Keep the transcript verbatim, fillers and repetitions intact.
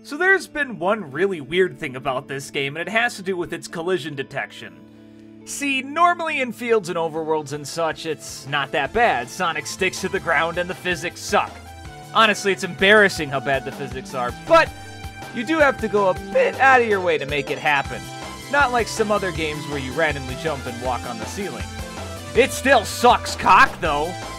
So there's been one really weird thing about this game, and it has to do with its collision detection. See, normally in fields and overworlds and such, it's not that bad. Sonic sticks to the ground and the physics suck. Honestly, it's embarrassing how bad the physics are, but you do have to go a bit out of your way to make it happen. Not like some other games where you randomly jump and walk on the ceiling. It still sucks cock, though.